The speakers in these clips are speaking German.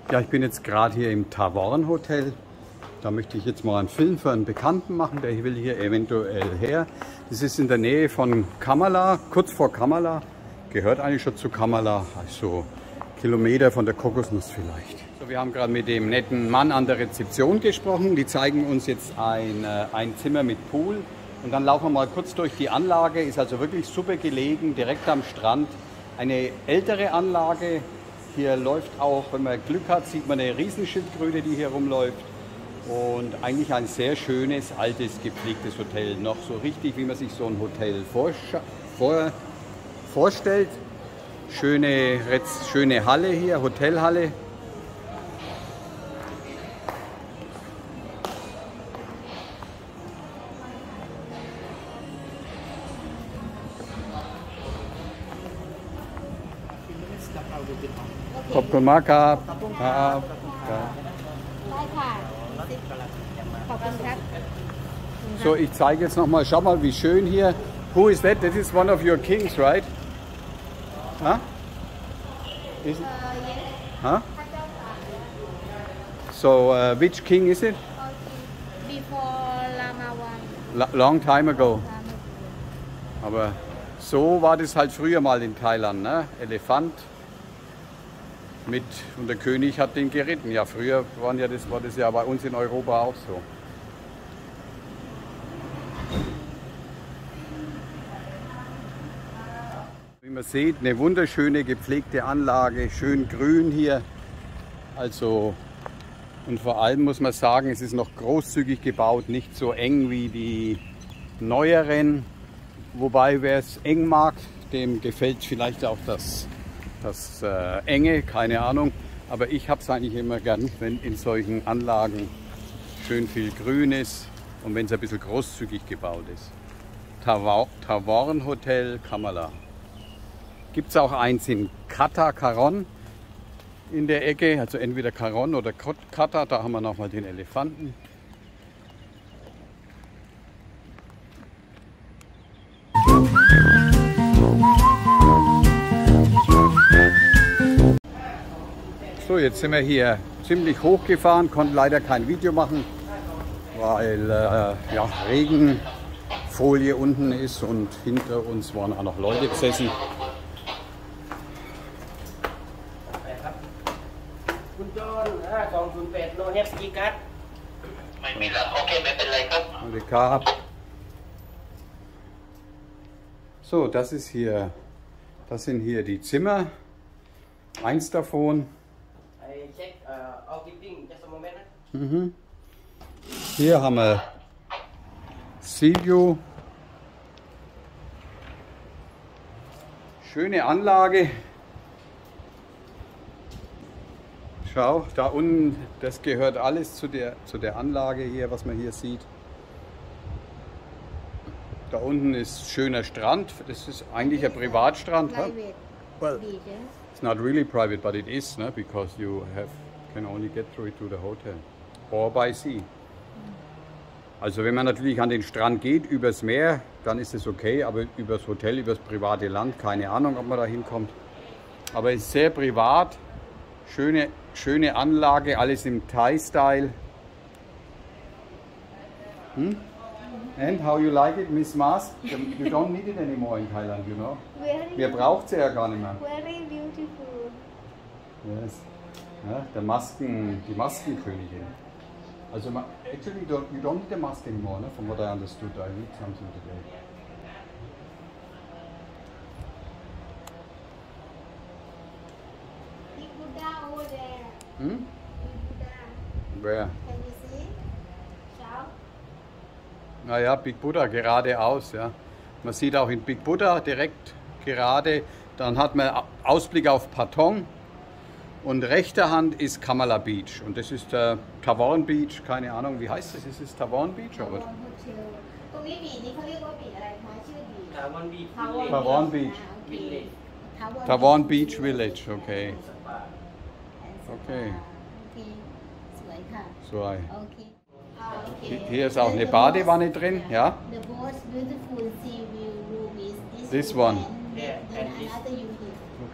Ja, ich bin jetzt gerade hier im Tavern Hotel. Da möchte ich jetzt mal einen Film für einen Bekannten machen, der will hier eventuell her. Das ist in der Nähe von Kamala, kurz vor Kamala. Gehört eigentlich schon zu Kamala, also Kilometer von der Kokosnuss vielleicht. So, wir haben gerade mit dem netten Mann an der Rezeption gesprochen. Die zeigen uns jetzt ein Zimmer mit Pool. Und dann laufen wir mal kurz durch die Anlage. Ist also wirklich super gelegen, direkt am Strand. Eine ältere Anlage. Hier läuft auch, wenn man Glück hat, sieht man eine Riesenschildkröte, die hier rumläuft. Und eigentlich ein sehr schönes, altes, gepflegtes Hotel. Noch so richtig, wie man sich so ein Hotel vorstellt. Schöne Halle hier, Hotelhalle. Popcorn Marker. So, ich zeige jetzt noch mal, schau mal, wie schön hier. Who is that? That is one of your kings, right? Huh? Is it? Yes. Huh? So, which king is it? Before Lama one. Long time ago. Aber so war das halt früher mal in Thailand, ne? Elefant und der König hat den geritten. Ja, früher war das ja bei uns in Europa auch so. Wie man sieht, eine wunderschöne gepflegte Anlage, schön grün hier. Also, und vor allem muss man sagen, es ist noch großzügig gebaut, nicht so eng wie die neueren. Wobei, wer es eng mag, dem gefällt vielleicht auch das Enge, keine Ahnung. Aber ich habe es eigentlich immer gern, wenn in solchen Anlagen schön viel Grün ist und wenn es ein bisschen großzügig gebaut ist. Tavern Hotel Kamala. Gibt es auch eins in Kata Karon in der Ecke, also entweder Karon oder Kata, da haben wir nochmal den Elefanten. So, jetzt sind wir hier ziemlich hochgefahren, konnten leider kein Video machen, weil ja, Regenfolie unten ist und hinter uns waren auch noch Leute gesessen. So, das sind hier die Zimmer, eins davon. Hier haben wir Sea View. Schöne Anlage. Schau, da unten, das gehört alles zu der Anlage hier, was man hier sieht. Da unten ist schöner Strand. Das ist eigentlich ein Privatstrand. Huh? Well, it's not really private, but it is, no? Because you can only get through it to the hotel or by sea. Also wenn man natürlich an den Strand geht, übers Meer, dann ist es okay, aber übers Hotel, übers private Land, keine Ahnung, ob man da hinkommt. Aber es ist sehr privat, schöne Anlage, alles im Thai-Style. Hm? And how you like it, Miss Mas? You don't need it anymore in Thailand, you know. Wir braucht sie ja gar nicht mehr. Very beautiful. Yes. Ja, die Maskenkönigin. Also, actually, you don't need the mask anymore, ne? From what I understood, I read something today. Big Buddha over there. Hm? Big Buddha. Where? Can you see? Shout. Naja, Big Buddha geradeaus. Ja. Man sieht auch in Big Buddha direkt gerade. Dann hat man Ausblick auf Patong. Und rechter Hand ist Kamala Beach. Und das ist der Tavern Beach. Keine Ahnung, wie heißt das? Ist es Tavern Beach? Oder? Tavern Beach. Tavern Beach Village, okay. Okay. So. Hier ist auch eine Badewanne drin, ja?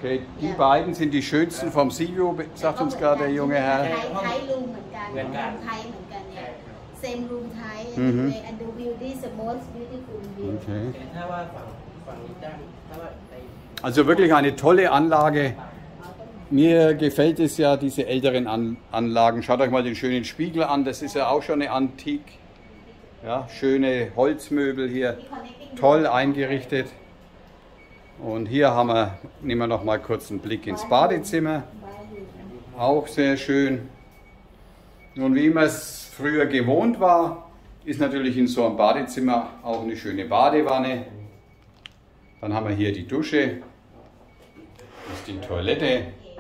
Okay, die beiden sind die schönsten vom Silvio, sagt uns gerade der junge Herr. ไทยรูมเหมือนกันรูมไทยเหมือนกันเนี่ย same room ไทย and the view this the most beautiful view Okay. ถ้าว่าฝั่งนี้ด้านถ้าว่าใน Also wirklich eine tolle Anlage. Mir gefällt es ja, diese älteren Anlagen. Schaut euch mal den schönen Spiegel an, das ist ja auch schon eine Antik. Ja, schöne Holzmöbel hier, toll eingerichtet. Und hier nehmen wir noch mal kurz einen Blick ins Badezimmer. Auch sehr schön. Nun, wie man es früher gewohnt war, ist natürlich in so einem Badezimmer auch eine schöne Badewanne. Dann haben wir hier die Dusche, das ist die Toilette.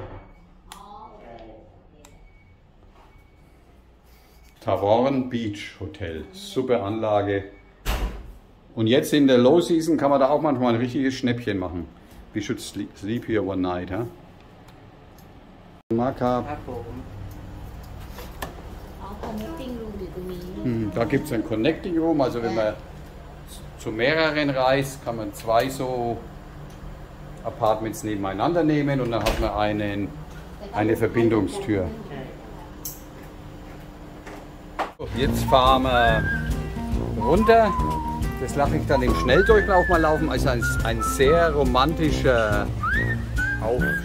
Tavern Beach Hotel, super Anlage. Und jetzt in der Low Season kann man da auch manchmal ein richtiges Schnäppchen machen. We should sleep here one night, huh? Marka. ครับผมอ๋อ connecting room อยู่ตรงนี้ Da gibt es ein Connecting Room, also wenn man zu mehreren reist, kann man zwei so Apartments nebeneinander nehmen und dann hat man eine Verbindungstür. Jetzt fahren wir runter. Das lasse ich dann im Schnelldurchlauf mal laufen. Also ein sehr romantischer Aufstieg.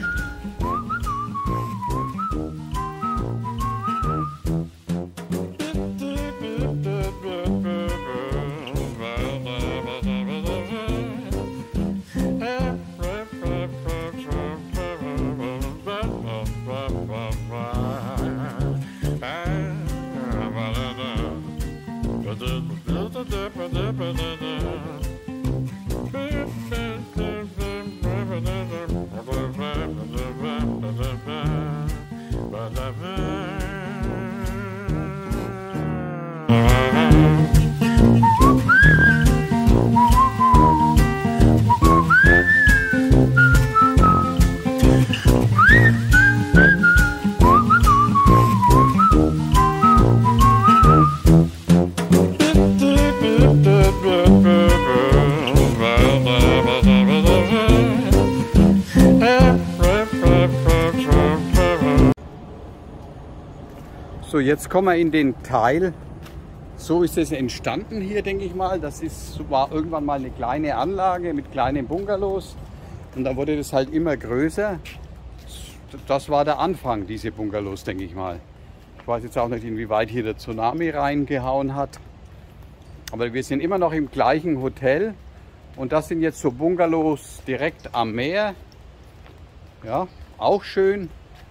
So, jetzt kommen wir in den Teil. So ist es entstanden hier, denke ich mal. War irgendwann mal eine kleine Anlage mit kleinen Bungalows. Und da wurde das halt immer größer. Das war der Anfang, diese Bungalows, denke ich mal. Ich weiß jetzt auch nicht, inwieweit hier der Tsunami reingehauen hat. Aber wir sind immer noch im gleichen Hotel. Und das sind jetzt so Bungalows direkt am Meer. Ja, auch schön.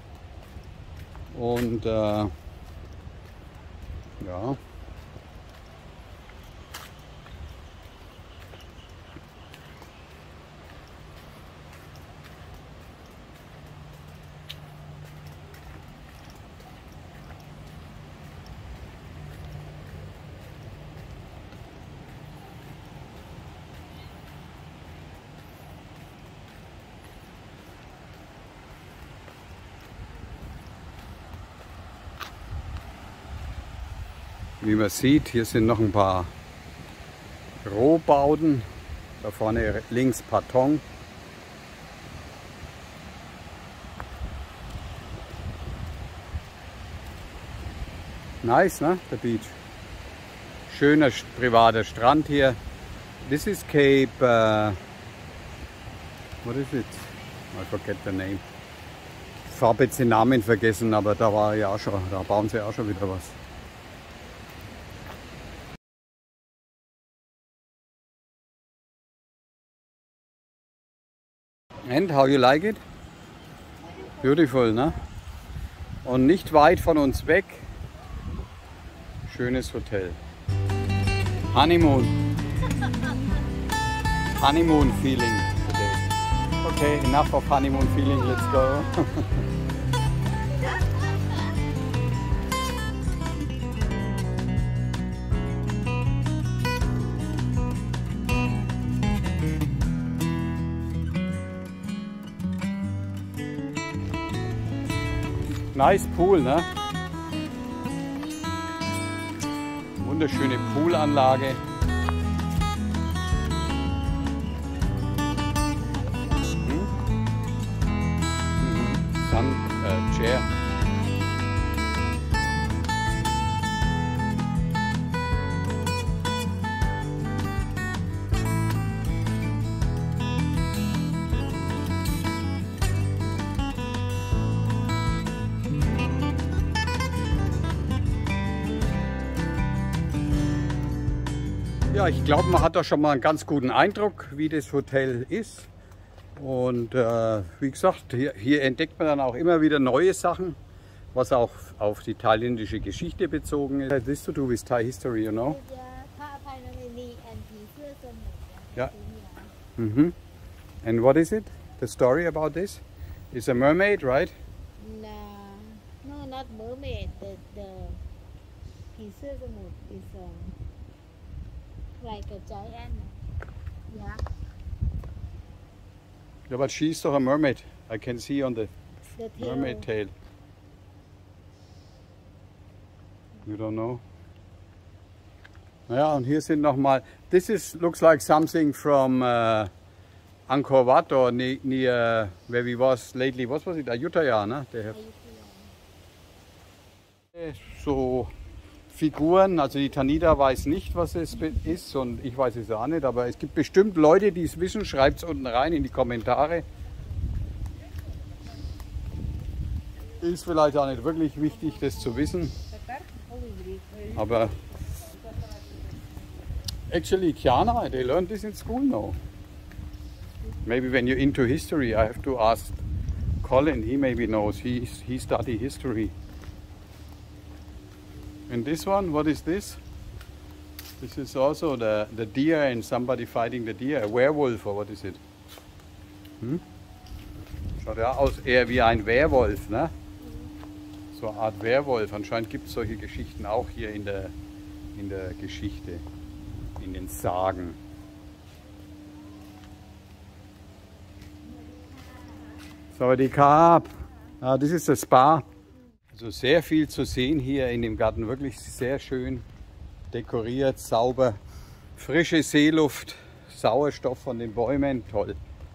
Und ja. Wie man sieht, hier sind noch ein paar Rohbauten. Da vorne links Beton. Nice, ne? Der Beach. Schöner privater Strand hier. This is Cape. What is it? I forget the name. Ich habe jetzt den Namen vergessen, aber da war ja auch schon. Da bauen sie auch schon wieder was. And how you like it? Beautiful, ne? Und nicht weit von uns weg. Schönes Hotel. Honeymoon. Honeymoon feeling today. Okay, enough of honeymoon feeling, let's go. Nice Pool, ne? Wunderschöne Poolanlage. fresh air. Ja, ich glaube, man hat da schon mal einen ganz guten Eindruck, wie das Hotel ist. Und wie gesagt, hier entdeckt man dann auch immer wieder neue Sachen, was auch auf die thailändische Geschichte bezogen ist. This to do with Thai history, you know? Yeah. Mm-hmm. And what is it? The story about this? It's a mermaid, right? No, not mermaid. The Pisursamut is like a giant. Yeah. Yeah, but she's doch a mermaid. I can see on the The tail. mermaid tail. You don't know? Naja, und hier sind nochmal. Looks like something from Angkor Wat or near where we was lately. What was it? Ayutthaya, ne? They have so Figuren. Also die Tanita weiß nicht, was es ist und ich weiß es auch nicht. Aber es gibt bestimmt Leute, die es wissen. Schreibt es unten rein in die Kommentare. Ist vielleicht auch nicht wirklich wichtig, das zu wissen. Aber actually, Kiana, they learned this in school now. Maybe when you're into history, I have to ask Colin. He maybe knows. He studied history. And this one, what is this? This is also the deer and somebody fighting the deer. A werewolf or what is it? Hm? Schaut ja aus eher wie ein Werwolf, ne? So eine Art Werwolf. Anscheinend gibt es solche Geschichten auch hier in der Geschichte, in den Sagen. Sawadee Krab. Das ist das Spa. Also sehr viel zu sehen hier in dem Garten. Wirklich sehr schön dekoriert, sauber. Frische Seeluft, Sauerstoff von den Bäumen. Toll.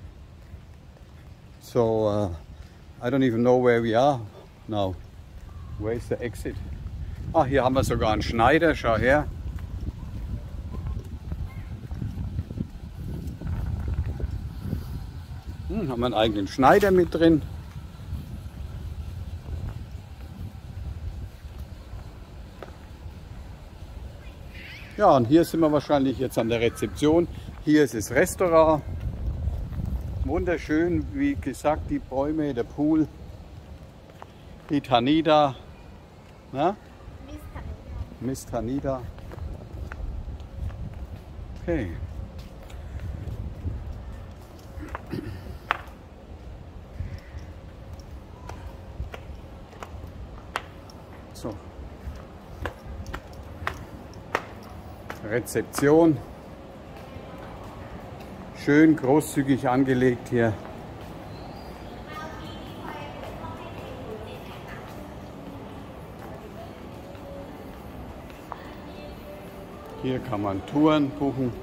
So, I don't even know where we are now. Where is the exit? Ah, hier haben wir sogar einen Schneider, schau her. Haben wir einen eigenen Schneider mit drin. Ja, und hier sind wir wahrscheinlich jetzt an der Rezeption. Hier ist das Restaurant. Wunderschön, wie gesagt, die Bäume, der Pool, die Tanita. Na? Miss Tanita. Okay. So. Rezeption. Schön großzügig angelegt hier. Hier kann man Touren buchen.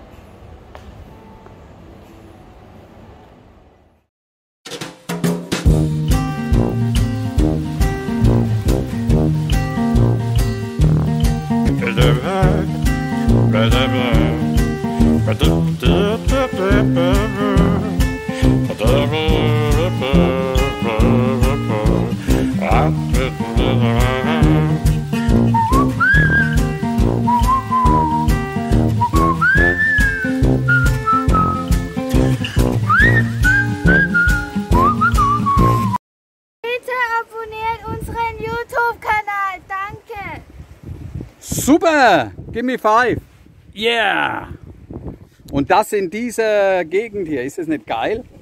Super! Give me 5! Yeah! Und das in dieser Gegend hier, ist das nicht geil?